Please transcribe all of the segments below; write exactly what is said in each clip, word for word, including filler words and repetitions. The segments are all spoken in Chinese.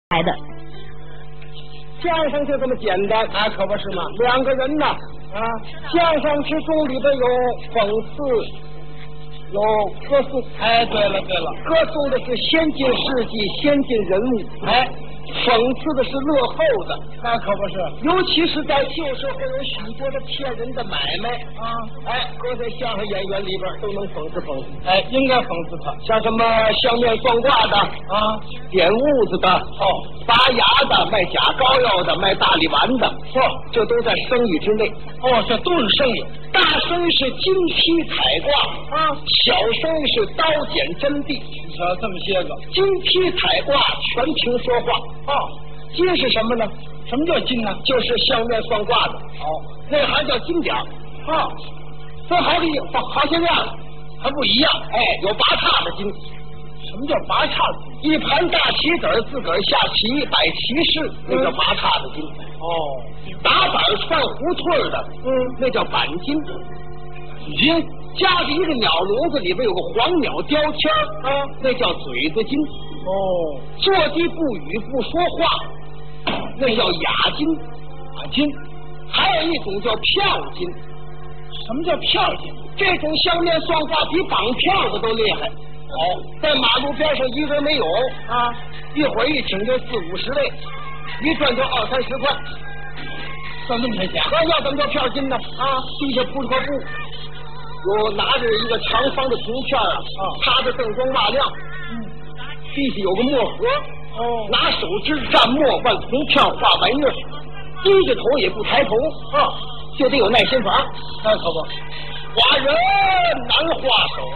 来的。 相声就这么简单， 那可不是嘛。 两个人呐， 啊， 相声之中里边有讽刺，有歌颂。 哎，对了对了， 歌颂的是先进事迹、先进人物， 哎， 讽刺的是落后的。 那可不是。 尤其是在旧社会有许多的骗人的买卖啊， 哎，搁在相声演员里边都能讽刺讽刺。 哎，应该讽刺他。 像什么相面算卦的啊， 点痦子的， 哦， 拔牙的，卖假膏药的，卖大力丸的， 嚯、哦， 这都在生意之内。 哦，这都是生意。 大生意是金批彩卦啊， 小生意是刀剪针地。 你瞧这么些个， 金批彩卦全凭说话。 哦， 金是什么呢？ 什么叫金呢？ 就是相面算卦的。 哦， 那行叫金点儿。 啊， 这好比好些样， 还不一样。 哎，有八叉的金。 什么叫八叉子？ 一盘大棋子儿自个儿下棋摆棋式，那叫八叉的金。 哦， 打板串胡同的， 嗯， 那叫板金。 金夹着一个鸟笼子，里边有个黄鸟雕签啊， 那叫嘴子金。 哦， 坐地不语不说话，那叫哑金。 哑金。 还有一种叫票金。 什么叫票金？ 这种相面算卦比绑票的都厉害。 哦， 在马路边上一人没有啊， 一会儿一请就四五十位，一转就二三十块， 赚这么些钱？ 那要怎么叫票金呢？啊，地下铺块布，有拿着一个长方的铜片啊， 啊， 插着锃光瓦亮， 嗯， 地下有个墨盒， 哦， 拿手指蘸墨往铜片画玩意儿，低着头也不抬头， 啊， 就得有耐心法。 那可不， 画人难画手。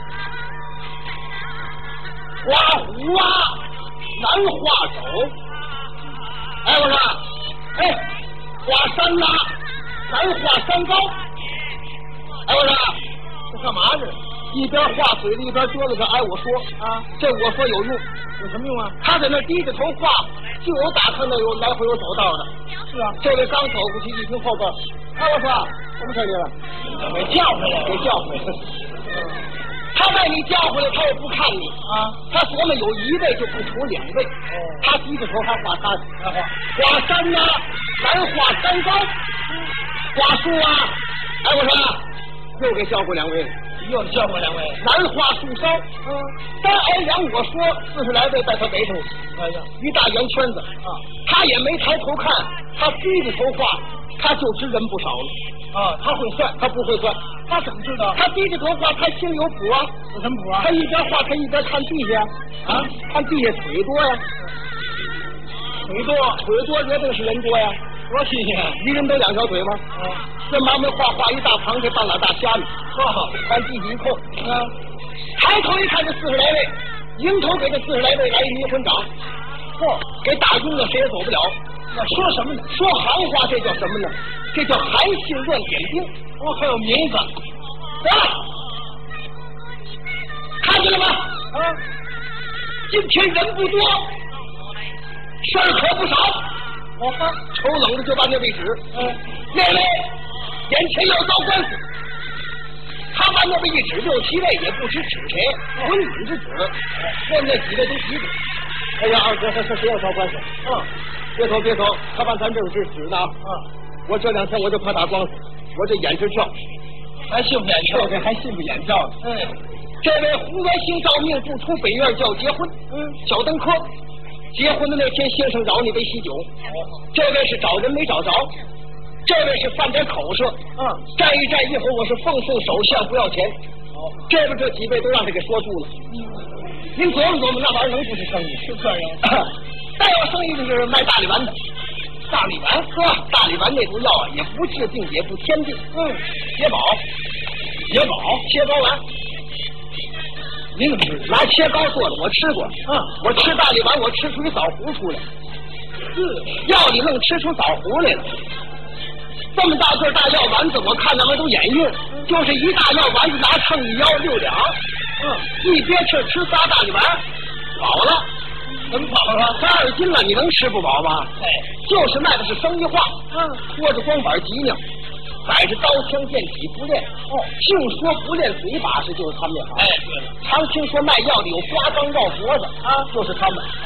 画虎啊，难画手。哎，我说，哎，画山呐、啊，难画山高。哎，我说， 这干嘛这？ 一边画嘴一边哆了着。哎，我说啊， 这我说有用， 有什么用啊？ 他在那低着头画，就有打看到有来回有走道的。 是啊， 这位刚走过去，一听后边，哎，我说，什么事你了？ 给叫回来， 给叫回来。他把你叫回来，他也不看你啊。 他琢磨有一位就不图两位。 哦， 他低着头还画山， 还画画山呐、啊，难画山高。画树啊，哎，我说又给叫过两位了， 又叫过两位， 难画树梢。 嗯， 单挨两我说四十来位在他背上， 哎呀， 一大圆圈子啊， 他也没抬头看，他低着头画，他就知人不少了。 啊，他会算， 他不会算， 他怎么知道？ 他低着头画，他心里有谱啊。 有什么谱啊？ 他一边画，他一边看地下啊， 看地下腿多呀， 腿多， 腿多决定是人多呀。 多新鲜！ 一人都两条腿吗？ 啊， 这妈没画画一大螃蟹，半拉大虾米， 哦， 看地下一扣， 啊， 抬头一看，这四十来位，迎头给这四十来位来一迷魂掌，嚯，给打晕了，谁也走不了。 那说什么呢？ 说行话，这叫什么呢？这叫含性乱点兵。 哦，还有名字。 得了，看见了吗？ 啊， 今天人不多，事儿可不少。 我看抽冷的就把那位指， 嗯， 那位眼前要遭官司。他把那位一指六七位，也不知指谁，混混之指，问那几位都急着。哎呀，二哥，他说谁要遭官司？ 嗯， 别走别走，他把咱正是指呢。 嗯， 我这两天我就怕打官司，我这眼直跳， 还信不眼跳？ 这还信不眼跳呢？ 嗯， 这位胡元兴照命不出北院就要结婚， 嗯， 小登科。结婚的那天，先生找你杯喜酒。这位是找人没找着，这位是犯点口舌。 嗯， 站一站一会儿，我是奉送首相不要钱。 哦， 这边这几位都让他给说住了。您琢磨琢磨，那玩意儿能不是生意？ 是这样。 再有生意就是卖大力丸的。大力丸哥，大力丸那种药啊，也不治病，也不添病。 嗯， 解饱， 解饱， 切糕丸。 您怎么知道？ 拿切糕做的，我吃过。 嗯， 我吃大力丸，我吃出一枣核出来。 是， 药里弄吃出枣核来了。这么大个大药丸子，我看他们都眼晕，就是一大药丸子拿秤一腰六两。 嗯， 一憋气吃仨大力丸，饱了。 怎么饱了？ 三二斤了，你能吃不饱吗？ 哎， 就是卖的是生意话。 嗯， 拖着光板脊梁，摆着刀枪剑戟不练。 哦， 净说不练嘴把式，就是他们那行。 哎，对了， 常听说卖药的有刮缸绕脖子啊，就是他们。 哦，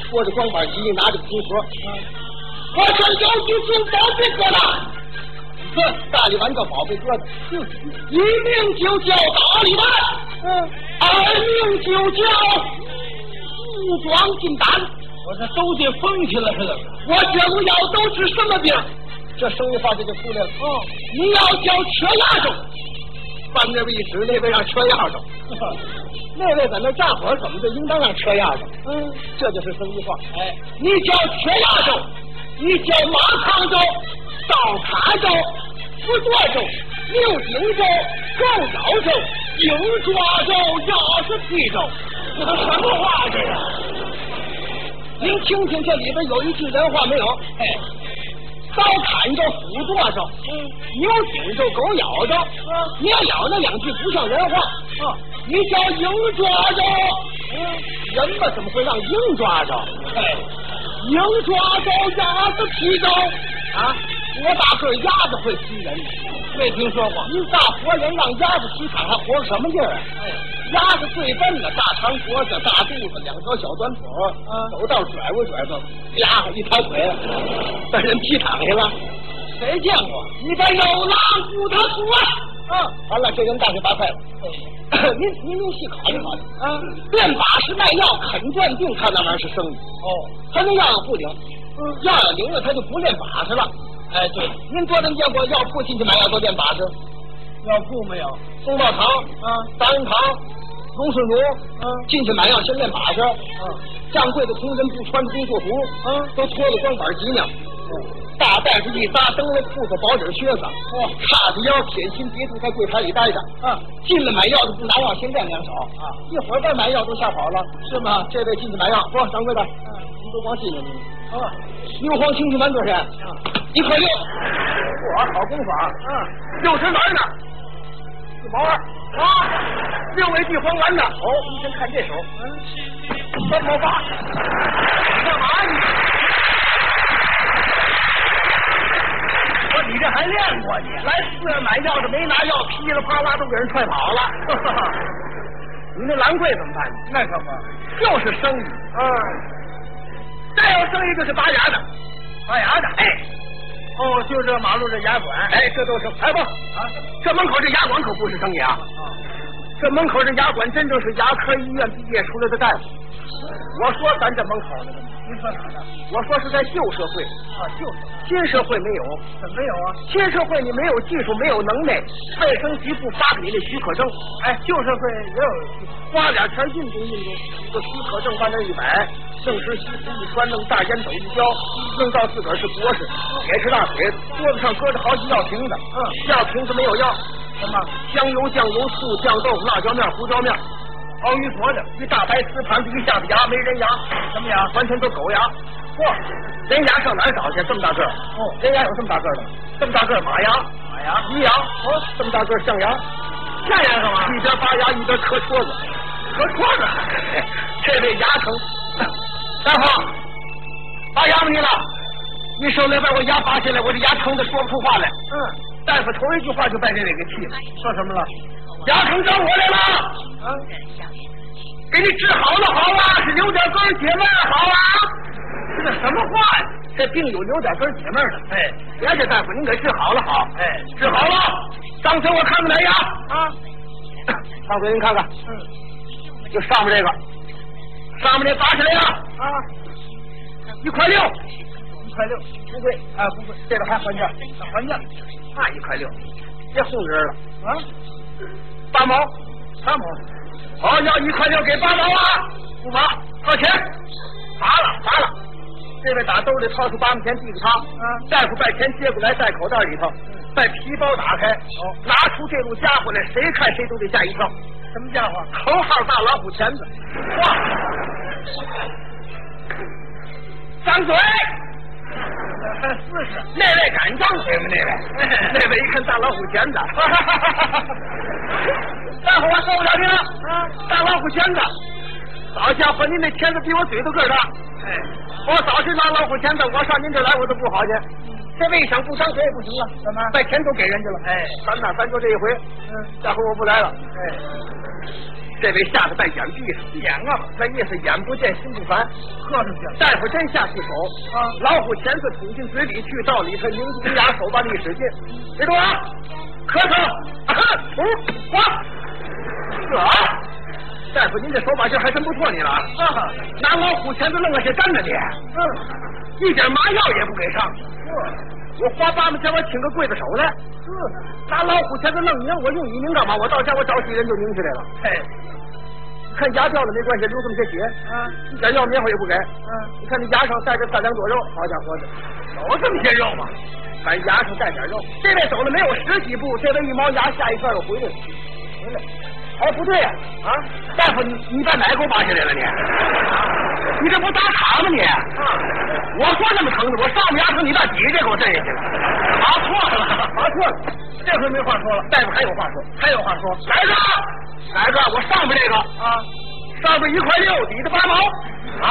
拖着光板机，拿着皮盒，我这有几只宝贝疙瘩，这大力丸叫宝贝疙瘩，一名就叫大力丸，嗯，二名就叫武装金丹。 我这都得疯起来了。 我这个药都治什么病？这生意话这就出来了。哦，你要叫缺牙症，翻那边一指，那边让缺牙症。那位在那站会儿，怎么就应当让缺牙症？嗯，这就是生意话。哎，你叫缺牙症，你叫马抗症、倒卡症、不多症、牛颈症、狗咬症、鹰抓症、鸭子皮症，这都什么话这呀？您听听这里边有一句人话没有？哎，刀砍着斧剁着，嗯，牛顶着狗咬着，嗯，你要咬那两句不像人话，啊，你叫鹰抓着，嗯，人吧怎么会让鹰抓着？哎，鹰抓着鸭子踢着啊，多大个鸭子会踢人？没听说过。您大活人让鸭子踢场还活什么劲儿啊？哎，鸭子最笨了，大长脖子，大肚子，两条小短腿，啊，走道拽不拽着，呀，一条腿把人踢躺下了。谁见过？你把肉拉骨头出来！啊，完了，这人大水拔菜了。您您您细考虑考虑啊！练把式卖药肯断定他那玩意儿是生意。哦，他那药要不灵，嗯，药要灵了，他就不练把式了。哎，对，您多能见过药铺进去买药都练把式？ 药铺没有？ 松茂堂啊，达仁堂。龙顺如，嗯，进去买药先练把式，嗯，站柜的工人不穿工作服，嗯，都脱了光板机呢，嗯，大袋子一扎，蹬了裤子，薄底靴子，哇，叉着腰，铁心别处在柜台里待着，啊，进来买药的不拿药，先练两手，啊，一会儿再买药都吓跑了，是吗？这位进去买药，不，掌柜的，嗯，您都光进去了，啊，牛黄清气丸多少钱？啊，一块六，我好功夫啊，嗯，六十丸呢，一毛二。啊，六味地黄丸的，哦，医生看这手，嗯，三毛八，你干嘛你？我你这还练过你？来四院买药的没拿药，噼里啪啦都给人踹跑了。你那兰桂怎么办？ 那什么， 就是生意。嗯，再有生意就是拔牙的，拔牙的，哎。 哦，就这马路这牙馆， 哎，这都是哎不啊，这门口这牙馆可不是生意啊，啊，这门口这牙馆真正是牙科医院毕业出来的大夫。我说咱这门口呢， 您说哪呢？ 我说是在旧社会啊，旧社会， 新社会没有， 怎么没有啊？ 新社会你没有技术，没有能耐，卫生局不发给你那许可证。 哎，旧社会也有， 花俩钱运动运动，这许可证往那一摆，正式西服一穿，弄大烟斗一叼，弄到自个儿是博士，铁翅大腿，桌子上搁着好几药瓶子，嗯，药瓶子没有药， 什么香油、酱油、醋、酱豆腐、辣椒面、胡椒面。熬鱼坨的，一大白瓷盘子，一下子牙没人牙，什么牙？完全都狗牙。嚯，人牙上哪儿找去？这么大个儿？哦，人牙有这么大个儿的？这么大个儿马牙， 马牙， 鱼牙。哦，这么大个儿象牙， 象牙干嘛？ 一边拔牙一边磕戳子，磕戳子。这位牙疼，大夫，拔牙吧你了？你手里把我牙拔下来，我这牙疼的说不出话来。嗯，大夫头一句话就把这位给气了， 说什么了？ 牙疼找我来了，啊，给你治好了好啊，是留点根解闷好啊，这什么话呀？这病有留点根解闷的，哎，别这大夫您给治好了好，哎，治好了，张嘴我看看哪牙啊？张嘴您看看，嗯，就上面这个，上面这拔下来呀，啊，一块六， 一块六， 不贵啊，不贵， 这个还还价， 还价， 那一块六，别哄人了啊。八毛， 八毛， 好，要一块六给八毛啊！不拔，掏钱，拔了，拔了。这位打兜里掏出八毛钱递给他，啊，大夫把钱接过来，在口袋里头，把皮包打开，哦，拿出这路家伙来，谁看谁都得吓一跳。 什么家伙？ 头号大老虎钳子，哇！张嘴。 还四十， 那位敢张嘴吗？那位，那位一看大老虎钳子，大伙我受不了你了啊！大老虎钳子，好家伙，您那钳子比我嘴都个大。哎，我早是拿老虎钳子，我上您这来我都不好去。这位想不张嘴也不行了， 怎么？ 把钱都给人家了。哎，咱呐，咱就这一回。嗯，下回我不来了。哎， 这位下子在眼闭上， 眼啊， 那意思眼不见心不烦。 喝出去了。 大夫真下去手， 啊， 老虎钳子捅进嘴里去，到里头拧住牙，手把力使劲，别动啊，咳嗽，啊，吐，哗，这，大夫您这手把劲还真不错，你了啊， 拿老虎钳子弄个些真的你， 嗯， 一点麻药也不给上。 是。 我花八毛钱我请个刽子手来， 是。 拿老虎钳子弄拧，我用一拧干嘛？我到家我找几人就拧起来了。 嘿， 看牙掉了没关系，流这么些血， 啊， 一点药棉花也不给。 嗯， 你看你牙上带着三两多肉，好家伙的， 有这么些肉吗？ 咱牙上带点肉。这位走了没有十几步，这位一毛牙，下一圈又回来了。回来，哎，不对呀、啊，啊，大夫，你你把哪口拔下来了你？你这不打岔吗你？啊，我说那么疼的，我上面牙疼，你把底下这给我震下去了。拔错了，拔错了， 这回没话说了。 大夫还有话说， 还有话说。 来着，来着，我上面这个啊， 上面一块六，底下八毛啊。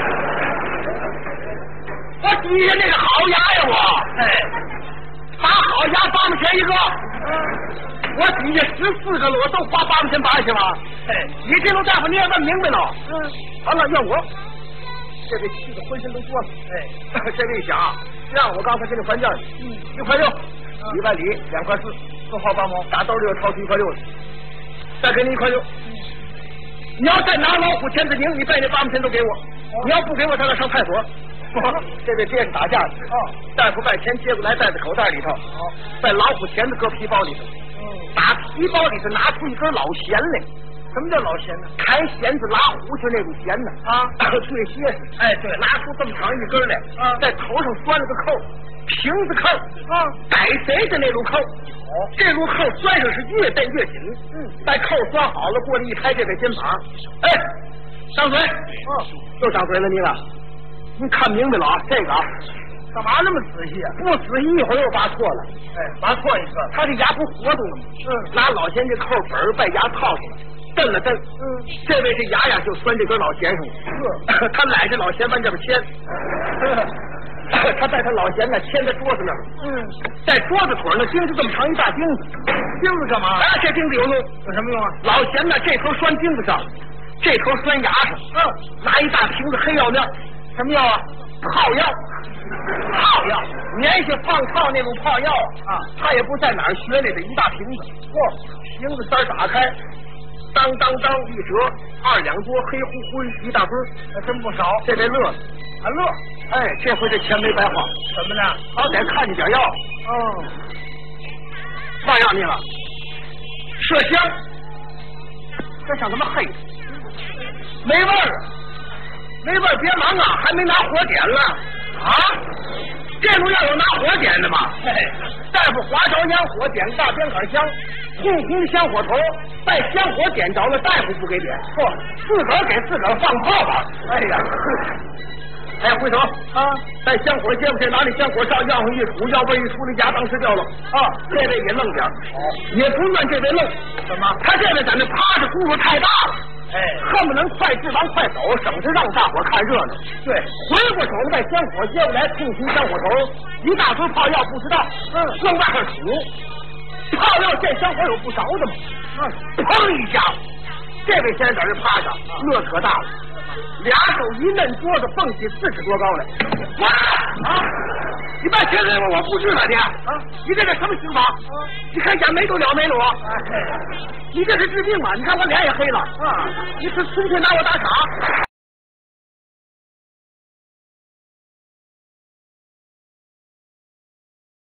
我底下那个好牙呀，我哎， 拔好牙八毛钱一个， 嗯， 我底下十四个了，我都花八毛钱拔下去了。 哎， 你这种大夫你也问明白了。 嗯， 好了，怨我，这位气得浑身都哆嗦。 哎， 这位想让我刚才给你还价， 嗯， 一块六，一万里两块四， 四花八毛， 打兜里又掏出一块六来，再给你一块六。你要再拿老虎钳子拧，你把那八毛钱都给我。你要不给我，咱俩上派出所。这位爹是打架的。 哦， 大夫把钱接过来，带在口袋里头。 好， 把老虎钳子搁皮包里头。 嗯， 打皮包里头拿出一根老弦来。 什么叫老弦呢？ 开弦子拉胡琴那种弦呢。 啊， 对蝎子。 哎，对， 拿出这么长一根来。 啊， 在头上拴了个扣，瓶子扣。 啊， 逮谁的那路扣。 哦， 这路扣拴上是越蹬越紧。 嗯， 把扣拴好了，过来一拍这个肩膀。哎，张嘴。 哦， 又张嘴了你了。你看明白了啊，这个啊， 干嘛那么仔细啊？ 不仔细一会儿又拔错了。 哎，拔错一个。 他这牙不活动了吗？ 嗯， 拿老弦这扣本儿把牙套上了，蹬了蹬。 嗯， 这位这牙呀就拴这根老弦上了。 是， 他揽着老弦往这边牵。他在他老弦呢牵在桌子那儿。 嗯， 在桌子腿呢钉着这么长一大钉子。 钉子干嘛？ 啊，这钉子有用。 有什么用啊？ 老弦呢这头拴钉子上，这头拴牙上。 嗯， 拿一大瓶子黑药面。 什么药啊？ 泡药，泡药，年下放炮那种泡药啊！ 他也不在哪儿学来的，一大瓶子。嚯，瓶子塞打开，当当当一折，二两多，黑乎乎一大堆， 还真不少。 这得乐了， 还乐？ 哎，这回这钱没白花。 怎么呢？ 好歹看见点药。 哦， 嘛药你了？麝香，这像他妈黑的，没味儿。没味儿，别忙啊，还没拿火点了啊！这路要有拿火点的吗？嘿，大夫划着烟火，点个大边杆香，红红的香火头，把香火点着了，大夫不给点，嚯，自个儿给自个儿放炮吧！哎呀，哎，回头啊，把香火接过去，拿那香火罩药上一杵，药味一出来，牙当时掉了啊！这位也愣点，哦，也不怨这位愣， 怎么？ 他这位在那趴着，功夫太大了。 哎， 恨不能快治完快走，省得让大伙看热闹。 对， 回过手来把香火接过来，冲起香火头，一大堆炮药不知道，嗯，往外边杵，炮药这香火有不少的嘛，嗯，砰一下，这位先生在这趴下，乐可大了，俩手一摁桌子，蹦起四尺多高来，哇啊！你别骗人我，我不治了你啊！你这是什么刑法？啊，你看眼眉都了没了我？哎，你这是治病吗？你看我脸也黑了啊！你是纯粹拿我打傻？